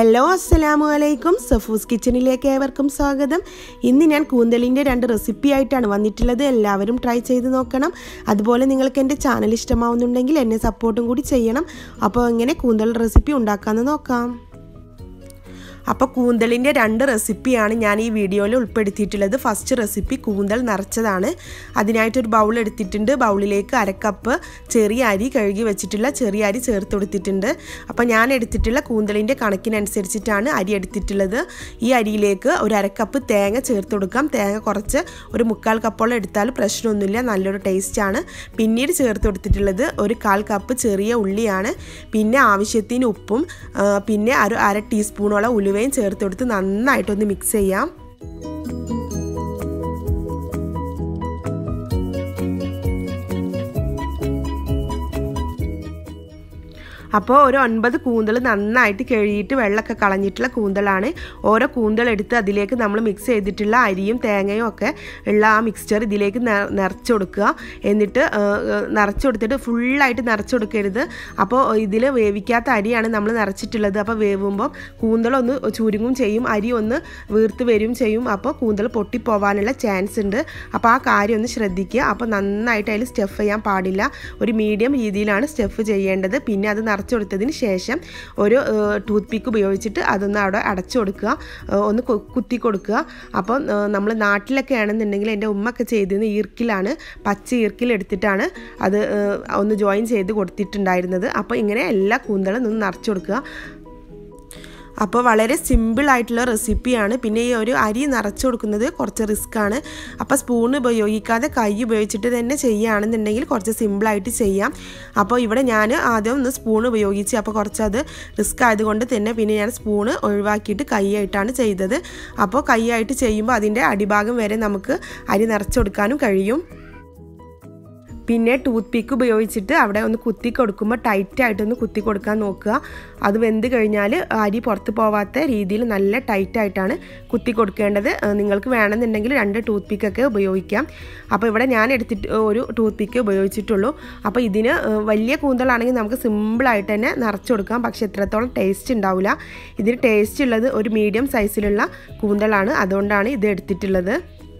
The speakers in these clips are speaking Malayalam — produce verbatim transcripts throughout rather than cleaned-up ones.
ഹലോ അസ്സലാമു അലൈക്കും സഫൂസ് കിച്ചണിലേക്ക് ഏവർക്കും സ്വാഗതം. ഇന്ന് ഞാൻ കൂന്തലിൻ്റെ രണ്ട് റെസിപ്പി ആയിട്ടാണ് വന്നിട്ടുള്ളത്. എല്ലാവരും ട്രൈ ചെയ്ത് നോക്കണം. അതുപോലെ നിങ്ങൾക്ക് എൻ്റെ ചാനൽ ഇഷ്ടമാവുന്നുണ്ടെങ്കിൽ എന്നെ സപ്പോർട്ടും കൂടി ചെയ്യണം. അപ്പോൾ എങ്ങനെ കൂന്തൽ റെസിപ്പി ഉണ്ടാക്കാമെന്ന് നോക്കാം. അപ്പോൾ കൂന്തലിൻ്റെ രണ്ട് റെസിപ്പിയാണ് ഞാൻ ഈ വീഡിയോയിൽ ഉൾപ്പെടുത്തിയിട്ടുള്ളത്. ഫസ്റ്റ് റെസിപ്പി കൂന്തൽ നിറച്ചതാണ്. അതിനായിട്ടൊരു ബൗൾ എടുത്തിട്ടുണ്ട്. ബൗളിലേക്ക് അരക്കപ്പ് ചെറിയ അരി കഴുകി വെച്ചിട്ടുള്ള ചെറിയ അരി ചേർത്ത് കൊടുത്തിട്ടുണ്ട്. അപ്പോൾ ഞാൻ എടുത്തിട്ടുള്ള കൂന്തലിൻ്റെ കണക്കിനനുസരിച്ചിട്ടാണ് അരി എടുത്തിട്ടുള്ളത്. ഈ അരിയിലേക്ക് ഒരു അരക്കപ്പ് തേങ്ങ ചേർത്ത് കൊടുക്കാം. തേങ്ങ കുറച്ച് ഒരു മുക്കാൽ കപ്പോളം എടുത്താൽ പ്രശ്നമൊന്നുമില്ല, നല്ലൊരു ടേസ്റ്റാണ്. പിന്നീട് ചേർത്ത് കൊടുത്തിട്ടുള്ളത് ഒരു കാൽ കപ്പ് ചെറിയ ഉള്ളിയാണ്. പിന്നെ ആവശ്യത്തിന് ഉപ്പും പിന്നെ ഒരു അര ടീസ്പൂണോളം ഉലുവ ചേർത്ത് കൊടുത്ത് നന്നായിട്ടൊന്ന് മിക്സ് ചെയ്യാം. അപ്പോൾ ഒരു ഒൻപത് കൂന്തൽ നന്നായിട്ട് കഴുകിയിട്ട് വെള്ളമൊക്കെ കളഞ്ഞിട്ടുള്ള കൂന്തലാണ്. ഓരോ കൂന്തൽ എടുത്ത് അതിലേക്ക് നമ്മൾ മിക്സ് ചെയ്തിട്ടുള്ള അരിയും തേങ്ങയും ഒക്കെ ഉള്ള ആ മിക്സ്ചർ ഇതിലേക്ക് നിറച്ച് കൊടുക്കുക. എന്നിട്ട് നിറച്ച് കൊടുത്തിട്ട് ഫുള്ളായിട്ട് നിറച്ച് കൊടുക്കരുത്. അപ്പോൾ ഇതിൽ വേവിക്കാത്ത അരിയാണ് നമ്മൾ നിറച്ചിട്ടുള്ളത്. അപ്പോൾ വേവുമ്പോൾ കൂന്തലൊന്ന് ചുരുങ്ങും ചെയ്യും, അരി ഒന്ന് വീർത്ത് വരും ചെയ്യും. അപ്പോൾ കൂന്തൽ പൊട്ടിപ്പോവാനുള്ള ചാൻസ് ഉണ്ട്. അപ്പോൾ ആ കാര്യം ഒന്ന് ശ്രദ്ധിക്കുക. അപ്പോൾ നന്നായിട്ട് അതിൽ സ്റ്റഫ് ചെയ്യാൻ പാടില്ല. ഒരു മീഡിയം രീതിയിലാണ് സ്റ്റഫ് ചെയ്യേണ്ടത്. പിന്നെ അത് അടച്ചു കൊടുത്തതിന് ശേഷം ഒരു ടൂത്ത് പിക്ക് ഉപയോഗിച്ചിട്ട് അതൊന്ന് അവിടെ അടച്ചു കൊടുക്കുക, ഒന്ന് കുത്തി കൊടുക്കുക. അപ്പോൾ നമ്മൾ നാട്ടിലൊക്കെ ആണെന്നുണ്ടെങ്കിൽ എൻ്റെ ഉമ്മയൊക്കെ ചെയ്തിരുന്ന ഈർക്കിലാണ്, പച്ച ഈർക്കിൽ എടുത്തിട്ടാണ് അത് ഒന്ന് ജോയിൻ ചെയ്ത് കൊടുത്തിട്ടുണ്ടായിരുന്നത്. അപ്പോൾ ഇങ്ങനെ എല്ലാ കൂന്തലും ഒന്ന് നിറച്ചു കൊടുക്കുക. അപ്പോൾ വളരെ സിമ്പിളായിട്ടുള്ള റെസിപ്പിയാണ്. പിന്നെ ഈ ഒരു അരി നിറച്ച് കൊടുക്കുന്നത് കുറച്ച് റിസ്ക്കാണ്. അപ്പോൾ സ്പൂൺ ഉപയോഗിക്കാതെ കൈ ഉപയോഗിച്ചിട്ട് തന്നെ ചെയ്യുകയാണെന്നുണ്ടെങ്കിൽ കുറച്ച് സിമ്പിളായിട്ട് ചെയ്യാം. അപ്പോൾ ഇവിടെ ഞാൻ ആദ്യം ഒന്ന് സ്പൂൺ ഉപയോഗിച്ച്, അപ്പോൾ കുറച്ചത് റിസ്ക് ആയതുകൊണ്ട് തന്നെ പിന്നെ ഞാൻ സ്പൂണ് ഒഴിവാക്കിയിട്ട് കൈയായിട്ടാണ് ചെയ്തത്. അപ്പോൾ കൈയായിട്ട് ചെയ്യുമ്പോൾ അതിൻ്റെ അടിഭാഗം വരെ നമുക്ക് അരി നിറച്ച് കൊടുക്കാനും കഴിയും. പിന്നെ ടൂത്ത് പിക്ക് ഉപയോഗിച്ചിട്ട് അവിടെ ഒന്ന് കുത്തി കൊടുക്കുമ്പോൾ ടൈറ്റായിട്ടൊന്ന് കുത്തി കൊടുക്കാൻ നോക്കുക. അത് വെന്ത് കഴിഞ്ഞാൽ അരി പുറത്ത് പോവാത്ത രീതിയിൽ നല്ല ടൈറ്റായിട്ടാണ് കുത്തി കൊടുക്കേണ്ടത്. നിങ്ങൾക്ക് വേണമെന്നുണ്ടെങ്കിൽ രണ്ട് ടൂത്ത് പിക്കൊക്കെ ഉപയോഗിക്കാം. അപ്പോൾ ഇവിടെ ഞാൻ എടുത്തിട്ട് ഒരു ടൂത്ത് പിക്ക് ഉപയോഗിച്ചിട്ടുള്ളൂ. അപ്പോൾ ഇതിന് വലിയ കൂന്തലാണെങ്കിൽ നമുക്ക് സിമ്പിളായിട്ട് തന്നെ നിറച്ച് കൊടുക്കാം, പക്ഷെ എത്രത്തോളം ടേസ്റ്റ് ഉണ്ടാവില്ല. ഇതിന് ടേസ്റ്റ് ഉള്ളത് ഒരു മീഡിയം സൈസിലുള്ള കൂന്തലാണ്, അതുകൊണ്ടാണ് ഇത് എടുത്തിട്ടുള്ളത്.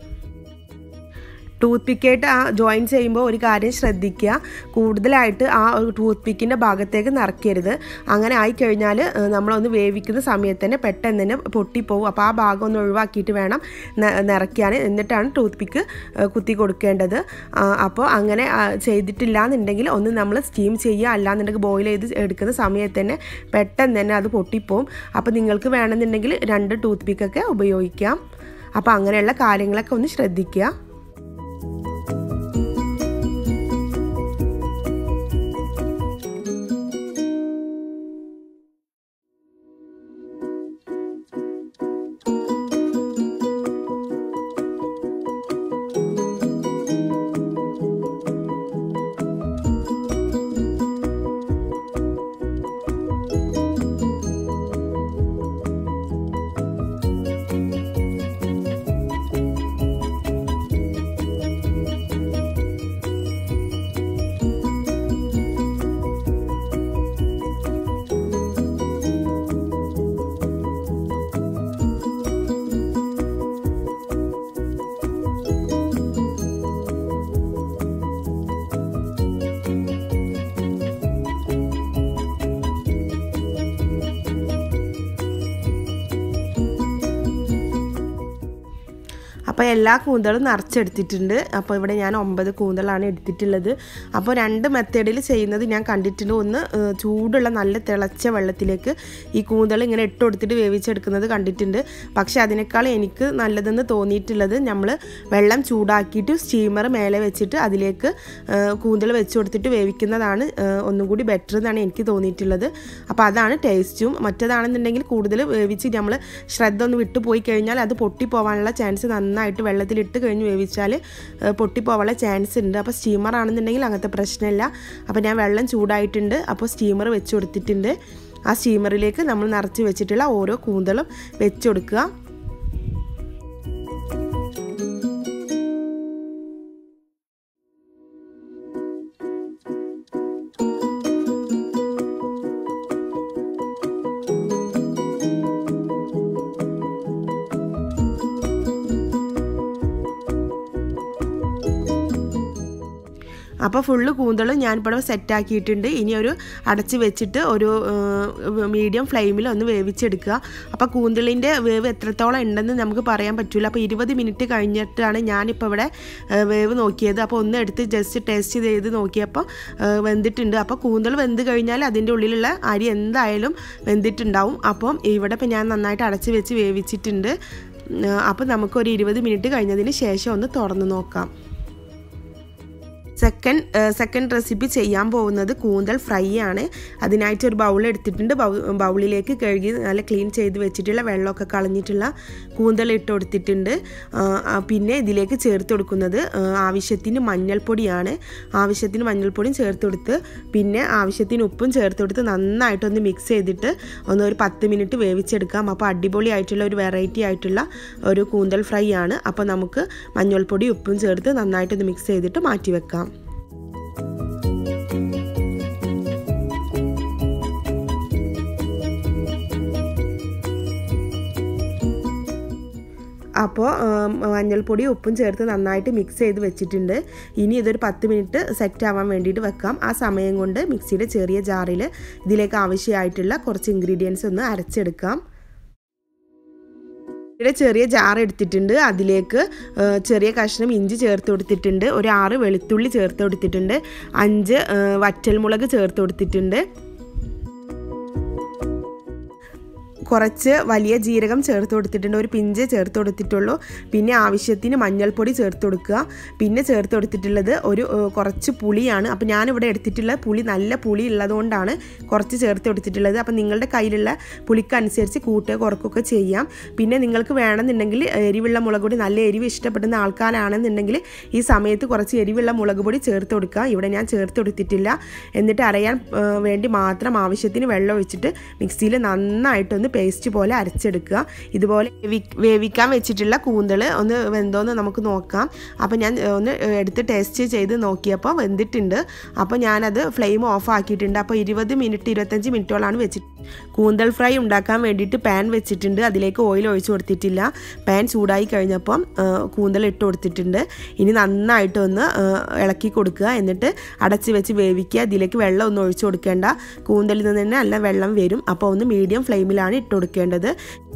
ടൂത്ത് പിക്കായിട്ട് ആ ജോയിൻ ചെയ്യുമ്പോൾ ഒരു കാര്യം ശ്രദ്ധിക്കുക, കൂടുതലായിട്ട് ആ ഒരു ടൂത്ത് പിക്കിൻ്റെ ഭാഗത്തേക്ക് നിറയ്ക്കരുത്. അങ്ങനെ ആയിക്കഴിഞ്ഞാൽ നമ്മളൊന്ന് വേവിക്കുന്ന സമയത്ത് തന്നെ പെട്ടെന്ന് തന്നെ പൊട്ടിപ്പോവും. അപ്പോൾ ആ ഭാഗം ഒന്ന് ഒഴിവാക്കിയിട്ട് വേണം നിറയ്ക്കാൻ, എന്നിട്ടാണ് ടൂത്ത് പിക്ക് കുത്തി കൊടുക്കേണ്ടത്. അപ്പോൾ അങ്ങനെ ചെയ്തിട്ടില്ല എന്നുണ്ടെങ്കിൽ ഒന്ന് നമ്മൾ സ്റ്റീം ചെയ്യുക, അല്ലാന്നുണ്ടെങ്കിൽ ബോയിൽ ചെയ്ത് എടുക്കുന്ന സമയത്ത് തന്നെ പെട്ടെന്ന് തന്നെ അത് പൊട്ടിപ്പോവും. അപ്പോൾ നിങ്ങൾക്ക് വേണമെന്നുണ്ടെങ്കിൽ രണ്ട് ടൂത്ത് പിക്കൊക്കെ ഉപയോഗിക്കാം. അപ്പോൾ അങ്ങനെയുള്ള കാര്യങ്ങളൊക്കെ ഒന്ന് ശ്രദ്ധിക്കുക. അപ്പോൾ എല്ലാ കൂന്തലും നിറച്ചെടുത്തിട്ടുണ്ട്. അപ്പോൾ ഇവിടെ ഞാൻ ഒമ്പത് കൂന്തലാണ് എടുത്തിട്ടുള്ളത്. അപ്പോൾ രണ്ട് മെത്തേഡിൽ ചെയ്യുന്നത് ഞാൻ കണ്ടിട്ടുണ്ട്. ഒന്ന് ചൂടുള്ള നല്ല തിളച്ച വെള്ളത്തിലേക്ക് ഈ കൂന്തൽ ഇങ്ങനെ ഇട്ട് കൊടുത്തിട്ട് വേവിച്ചെടുക്കുന്നത് കണ്ടിട്ടുണ്ട്. പക്ഷേ അതിനേക്കാൾ എനിക്ക് നല്ലതെന്ന് തോന്നിയിട്ടുള്ളത് നമ്മൾ വെള്ളം ചൂടാക്കിയിട്ട് സ്റ്റീമർ മേലെ വെച്ചിട്ട് അതിലേക്ക് കൂന്തൽ വെച്ച് കൊടുത്തിട്ട് വേവിക്കുന്നതാണ് ഒന്നും കൂടി ബെറ്റർ എന്നാണ് എനിക്ക് തോന്നിയിട്ടുള്ളത്. അപ്പോൾ അതാണ് ടേസ്റ്റും. മറ്റേതാണെന്നുണ്ടെങ്കിൽ കൂടുതൽ വേവിച്ച് നമ്മൾ ശ്രദ്ധ ഒന്ന് വിട്ടു പോയി കഴിഞ്ഞാൽ അത് പൊട്ടിപ്പോവാനുള്ള ചാൻസ് നന്നായിട്ട് വെള്ളത്തിലിട്ട് കഴിഞ്ഞ് വേവിച്ചാൽ പൊട്ടിപ്പോവാനുള്ള ചാൻസ് ഉണ്ട്. അപ്പോൾ സ്റ്റീമർ ആണെന്നുണ്ടെങ്കിൽ അങ്ങനത്തെ പ്രശ്നമില്ല. അപ്പോൾ ഞാൻ വെള്ളം ചൂടായിട്ടുണ്ട്, അപ്പോൾ സ്റ്റീമർ വെച്ച് കൊടുത്തിട്ടുണ്ട്. ആ സ്റ്റീമറിലേക്ക് നമ്മൾ നിറച്ച് വെച്ചിട്ടുള്ള ഓരോ കൂന്തലും വെച്ച് കൊടുക്കുക. അപ്പോൾ ഫുള്ള് കൂന്തളും ഞാനിപ്പോൾ സെറ്റാക്കിയിട്ടുണ്ട്. ഇനി ഒരു അടച്ച് വെച്ചിട്ട് ഒരു മീഡിയം ഫ്ലെയിമിൽ ഒന്ന് വേവിച്ചെടുക്കുക. അപ്പോൾ കൂന്തളിൻ്റെ വേവ് എത്രത്തോളം ഉണ്ടെന്ന് നമുക്ക് പറയാൻ പറ്റില്ല. അപ്പോൾ ഇരുപത് മിനിറ്റ് കഴിഞ്ഞിട്ടാണ് ഞാനിപ്പോൾ ഇവിടെ വേവ് നോക്കിയത്. അപ്പോൾ ഒന്ന് എടുത്ത് ജസ്റ്റ് ടേസ്റ്റ് ചെയ്ത് നോക്കിയപ്പോൾ വെന്തിട്ടുണ്ട്. അപ്പോൾ കൂന്തൾ വെന്ത് കഴിഞ്ഞാൽ അതിൻ്റെ ഉള്ളിലുള്ള അരി എന്തായാലും വെന്തിട്ടുണ്ടാവും. അപ്പം ഇവിടെ ഇപ്പോൾ ഞാൻ നന്നായിട്ട് അടച്ച് വെച്ച് വേവിച്ചിട്ടുണ്ട്. അപ്പോൾ നമുക്കൊരു ഇരുപത് മിനിറ്റ് കഴിഞ്ഞതിന് ശേഷം ഒന്ന് തുറന്ന് നോക്കാം. സെക്കൻഡ് സെക്കൻഡ് റെസിപ്പി ചെയ്യാൻ പോകുന്നത് കൂന്തൽ ഫ്രൈ ആണ്. അതിനായിട്ട് ഒരു ബൗൾ എടുത്തിട്ടുണ്ട്. ബൗളിലേക്ക് കഴുകി നല്ല ക്ലീൻ ചെയ്ത് വെച്ചിട്ടുള്ള വെള്ളമൊക്കെ കളഞ്ഞിട്ടുള്ള കൂന്തൽ ഇട്ട് കൊടുത്തിട്ടുണ്ട്. പിന്നെ ഇതിലേക്ക് ചേർത്ത് കൊടുക്കുന്നത് ആവശ്യത്തിന് മഞ്ഞൾപ്പൊടിയാണ്. ആവശ്യത്തിന് മഞ്ഞൾപ്പൊടിയും ചേർത്ത് കൊടുത്ത് പിന്നെ ആവശ്യത്തിന് ഉപ്പും ചേർത്ത് കൊടുത്ത് നന്നായിട്ടൊന്ന് മിക്സ് ചെയ്തിട്ട് ഒന്ന് ഒരു പത്ത് മിനിറ്റ് വേവിച്ചെടുക്കാം. അപ്പോൾ അടിപൊളിയായിട്ടുള്ള ഒരു വെറൈറ്റി ആയിട്ടുള്ള ഒരു കൂന്തൽ ഫ്രൈ ആണ്. അപ്പോൾ നമുക്ക് മഞ്ഞൾപ്പൊടി ഉപ്പും ചേർത്ത് നന്നായിട്ടൊന്ന് മിക്സ് ചെയ്തിട്ട് മാറ്റി വെക്കാം. അപ്പോൾ മഞ്ഞൾപ്പൊടി ഉപ്പും ചേർത്ത് നന്നായിട്ട് മിക്സ് ചെയ്ത് വെച്ചിട്ടുണ്ട്. ഇനി ഇതൊരു പത്ത് മിനിറ്റ് സെറ്റ് ആവാൻ വേണ്ടിയിട്ട് വെക്കാം. ആ സമയം കൊണ്ട് മിക്സിയുടെ ചെറിയ ജാറിൽ ഇതിലേക്ക് ആവശ്യമായിട്ടുള്ള കുറച്ച് ഇൻഗ്രീഡിയൻസ് ഒന്ന് അരച്ചെടുക്കാം. ഇവിടെ ചെറിയ ജാർ എടുത്തിട്ടുണ്ട്. അതിലേക്ക് ചെറിയ കഷ്ണം ഇഞ്ചി ചേർത്ത് കൊടുത്തിട്ടുണ്ട്. ഒരു ആറ് വെളുത്തുള്ളി ചേർത്ത് കൊടുത്തിട്ടുണ്ട്. അഞ്ച് വറ്റൽമുളക് ചേർത്ത് കൊടുത്തിട്ടുണ്ട്. കുറച്ച് വലിയ ജീരകം ചേർത്ത് കൊടുത്തിട്ടുണ്ട്. ഒരു പിഞ്ച് ചേർത്ത് കൊടുത്തിട്ടുള്ളൂ. പിന്നെ ആവശ്യത്തിന് മഞ്ഞൾപ്പൊടി ചേർത്ത് കൊടുക്കുക. പിന്നെ ചേർത്ത് കൊടുത്തിട്ടുള്ളത് ഒരു കുറച്ച് പുളിയാണ്. അപ്പോൾ ഞാനിവിടെ എടുത്തിട്ടുള്ള പുളി നല്ല പുളി ഉള്ളതുകൊണ്ടാണ് കുറച്ച് ചേർത്ത് കൊടുത്തിട്ടുള്ളത്. അപ്പോൾ നിങ്ങളുടെ കയ്യിലുള്ള പുളിക്കനുസരിച്ച് കൂട്ടുക കുറക്കുകയൊക്കെ ചെയ്യാം. പിന്നെ നിങ്ങൾക്ക് വേണമെന്നുണ്ടെങ്കിൽ എരിവുള്ള മുളക് പൊടി, നല്ല എരിവ് ഇഷ്ടപ്പെടുന്ന ആൾക്കാരാണെന്നുണ്ടെങ്കിൽ ഈ സമയത്ത് കുറച്ച് എരിവുള്ള മുളക് പൊടി ചേർത്ത് കൊടുക്കുക. ഇവിടെ ഞാൻ ചേർത്ത് കൊടുത്തിട്ടില്ല. എന്നിട്ട് അരയാൻ വേണ്ടി മാത്രം ആവശ്യത്തിന് വെള്ളം ഒഴിച്ചിട്ട് മിക്സിയിൽ നന്നായിട്ടൊന്ന് പേസ്റ്റ് പോലെ അരച്ചെടുക്കുക. ഇതുപോലെ വേവിക്കാൻ വെച്ചിട്ടുള്ള കൂന്തൾ ഒന്ന് വെന്തോന്ന് നമുക്ക് നോക്കാം. അപ്പോൾ ഞാൻ ഒന്ന് എടുത്ത് ടേസ്റ്റ് ചെയ്ത് നോക്കിയപ്പോൾ വെന്തിട്ടുണ്ട്. അപ്പോൾ ഞാനത് ഫ്ലെയിം ഓഫ് ആക്കിയിട്ടുണ്ട്. അപ്പോൾ ഇരുപത് മിനിറ്റ് ഇരുപത്തഞ്ച് മിനിറ്റോളാണ് വെച്ചിട്ട് കൂന്തൽ ഫ്രൈ ഉണ്ടാക്കാൻ വേണ്ടിയിട്ട് പാൻ വെച്ചിട്ടുണ്ട്. അതിലേക്ക് ഓയിൽ ഒഴിച്ച് കൊടുത്തിട്ടില്ല. പാൻ ചൂടായി കഴിഞ്ഞപ്പം കൂന്തൽ ഇട്ട് കൊടുത്തിട്ടുണ്ട്. ഇനി നന്നായിട്ടൊന്ന് ഇളക്കി കൊടുക്കുക. എന്നിട്ട് അടച്ച് വെച്ച് വേവിക്കുക. ഇതിലേക്ക് വെള്ളം ഒന്നും ഒഴിച്ച് കൊടുക്കേണ്ട. കൂന്തലിൽ നിന്ന് തന്നെ നല്ല വെള്ളം വരും. അപ്പോൾ ഒന്ന് മീഡിയം ഫ്ലെയിമിലാണ് ഇട്ട് കൊടുക്കേണ്ടത്.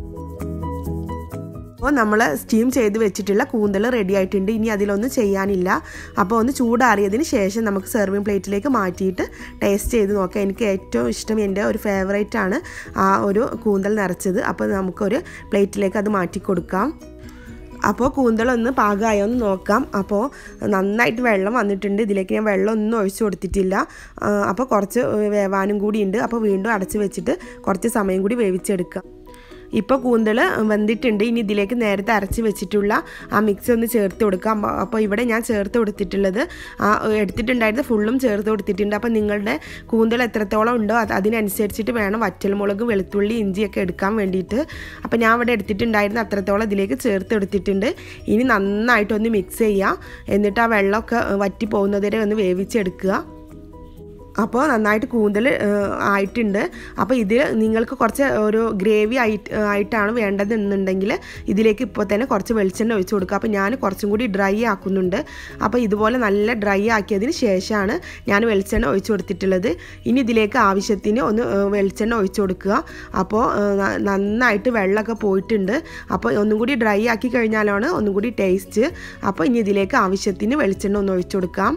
അപ്പോൾ നമ്മൾ സ്റ്റീം ചെയ്ത് വെച്ചിട്ടുള്ള കൂന്തൽ റെഡി ആയിട്ടുണ്ട്. ഇനി അതിലൊന്നും ചെയ്യാനില്ല. അപ്പോൾ ഒന്ന് ചൂടാറിയതിന് ശേഷം നമുക്ക് സെർവിങ് പ്ലേറ്റിലേക്ക് മാറ്റിയിട്ട് ടേസ്റ്റ് ചെയ്ത് നോക്കാം. എനിക്ക് ഏറ്റവും ഇഷ്ടം, എൻ്റെ ഒരു ഫേവറേറ്റ് ആണ് ആ ഒരു കൂന്തൽ നിറച്ചത്. അപ്പോൾ നമുക്കൊരു പ്ലേറ്റിലേക്ക് അത് മാറ്റി കൊടുക്കാം. അപ്പോൾ കൂന്തളൊന്ന് പാകമായോ എന്ന് നോക്കാം. അപ്പോൾ നന്നായിട്ട് വെള്ളം വന്നിട്ടുണ്ട്. ഇതിലേക്ക് ഞാൻ വെള്ളം ഒന്നും ഒഴിച്ചു കൊടുത്തിട്ടില്ല. അപ്പോൾ കുറച്ച് വേവാനും കൂടി ഉണ്ട്. അപ്പോൾ വീണ്ടും അടച്ച് വെച്ചിട്ട് കുറച്ച് സമയം കൂടി വേവിച്ചെടുക്കാം. ഇപ്പോൾ കൂന്തൽ വെന്തിട്ടുണ്ട്. ഇനി ഇതിലേക്ക് നേരത്തെ അരച്ച് വെച്ചിട്ടുള്ള ആ മിക്സ് ഒന്ന് ചേർത്ത് കൊടുക്കാം. അപ്പോൾ ഇവിടെ ഞാൻ ചേർത്ത് കൊടുത്തിട്ടുള്ളത് എടുത്തിട്ടുണ്ടായിരുന്നത് ഫുള്ളും ചേർത്ത് കൊടുത്തിട്ടുണ്ട്. അപ്പോൾ നിങ്ങളുടെ കൂന്തൽ എത്രത്തോളം ഉണ്ടോ അത് അതിനനുസരിച്ചിട്ട് വേണം വറ്റൽമുളക്, വെളുത്തുള്ളി, ഇഞ്ചിയൊക്കെ എടുക്കാൻ വേണ്ടിയിട്ട്. അപ്പോൾ ഞാൻ ഇവിടെ എടുത്തിട്ടുണ്ടായിരുന്ന അത്രത്തോളം ഇതിലേക്ക് ചേർത്ത് എടുത്തിട്ടുണ്ട്. ഇനി നന്നായിട്ടൊന്ന് മിക്സ് ചെയ്യുക. എന്നിട്ട് ആ വെള്ളമൊക്കെ വറ്റി പോകുന്നത് വരെ ഒന്ന് വേവിച്ചെടുക്കുക. അപ്പോൾ നന്നായിട്ട് കൂന്തൽ ആയിട്ടുണ്ട്. അപ്പോൾ ഇതിൽ നിങ്ങൾക്ക് കുറച്ച് ഒരു ഗ്രേവി ആയിട്ട് ആയിട്ടാണ് വേണ്ടതെന്നുണ്ടെങ്കിൽ ഇതിലേക്ക് ഇപ്പോൾ തന്നെ കുറച്ച് വെളിച്ചെണ്ണ ഒഴിച്ച് കൊടുക്കുക. അപ്പോൾ ഞാൻ കുറച്ചും കൂടി ഡ്രൈ ആക്കുന്നുണ്ട്. അപ്പോൾ ഇതുപോലെ നല്ല ഡ്രൈ ആക്കിയതിന് ശേഷമാണ് ഞാൻ വെളിച്ചെണ്ണ ഒഴിച്ച് കൊടുത്തിട്ടുള്ളത്. ഇനി ഇതിലേക്ക് ആവശ്യത്തിന് ഒന്ന് വെളിച്ചെണ്ണ ഒഴിച്ച് കൊടുക്കുക. അപ്പോൾ നന്നായിട്ട് വെള്ളമൊക്കെ പോയിട്ടുണ്ട്. അപ്പോൾ ഒന്നും കൂടി ഡ്രൈ ആക്കി കഴിഞ്ഞാലാണ് ഒന്നും കൂടി ടേസ്റ്റ്. അപ്പോൾ ഇനി ഇതിലേക്ക് ആവശ്യത്തിന് വെളിച്ചെണ്ണ ഒന്ന് ഒഴിച്ച് കൊടുക്കാം.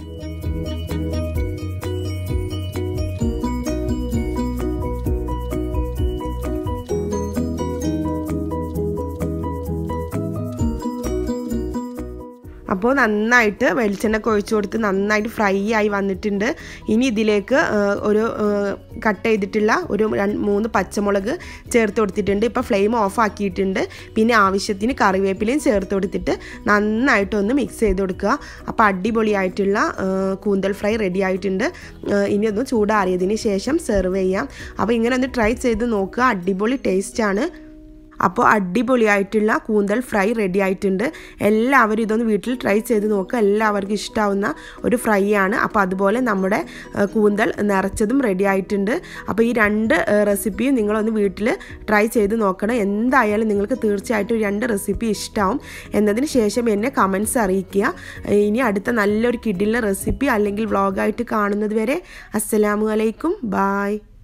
അപ്പോൾ നന്നായിട്ട് വെളിച്ചെണ്ണ ഒഴിച്ച് കൊടുത്ത് നന്നായിട്ട് ഫ്രൈ ആയി വന്നിട്ടുണ്ട്. ഇനി ഇതിലേക്ക് ഒരു കട്ട് ചെയ്തിട്ടുള്ള ഒരു രണ്ട് മൂന്ന് പച്ചമുളക് ചേർത്ത് കൊടുത്തിട്ടുണ്ട്. ഇപ്പോൾ ഫ്ലെയിം ഓഫ് ആക്കിയിട്ടുണ്ട്. പിന്നെ ആവശ്യത്തിന് കറിവേപ്പിലയും ചേർത്ത് കൊടുത്തിട്ട് നന്നായിട്ടൊന്ന് മിക്സ് ചെയ്ത് കൊടുക്കുക. അപ്പോൾ അടിപൊളിയായിട്ടുള്ള കൂന്തൽ ഫ്രൈ റെഡി ആയിട്ടുണ്ട്. ഇനി ഒന്ന് ചൂടാറിയതിന് ശേഷം സെർവ് ചെയ്യാം. അപ്പോൾ ഇങ്ങനെ ഒന്ന് ട്രൈ ചെയ്ത് നോക്കുക. അടിപൊളി ടേസ്റ്റാണ്. അപ്പോൾ അടിപൊളിയായിട്ടുള്ള കൂന്തൽ ഫ്രൈ റെഡി ആയിട്ടുണ്ട്. എല്ലാവരും ഇതൊന്ന് വീട്ടിൽ ട്രൈ ചെയ്ത് നോക്കുക. എല്ലാവർക്കും ഇഷ്ടമാവുന്ന ഒരു ഫ്രൈ ആണ്. അപ്പോൾ അതുപോലെ നമ്മുടെ കൂന്തൽ നിറച്ചതും റെഡി ആയിട്ടുണ്ട്. അപ്പോൾ ഈ രണ്ട് റെസിപ്പിയും നിങ്ങളൊന്ന് വീട്ടിൽ ട്രൈ ചെയ്ത് നോക്കണം. എന്തായാലും നിങ്ങൾക്ക് തീർച്ചയായിട്ടും രണ്ട് റെസിപ്പി ഇഷ്ടമാവും. എന്നതിന് ശേഷം എന്നെ കമൻറ്റ്സ് അറിയിക്കുക. ഇനി അടുത്ത നല്ലൊരു കിഡിലെ റെസിപ്പി അല്ലെങ്കിൽ വ്ളോഗായിട്ട് കാണുന്നത് വരെ അസ്സലാമു അലൈക്കും. ബായ്.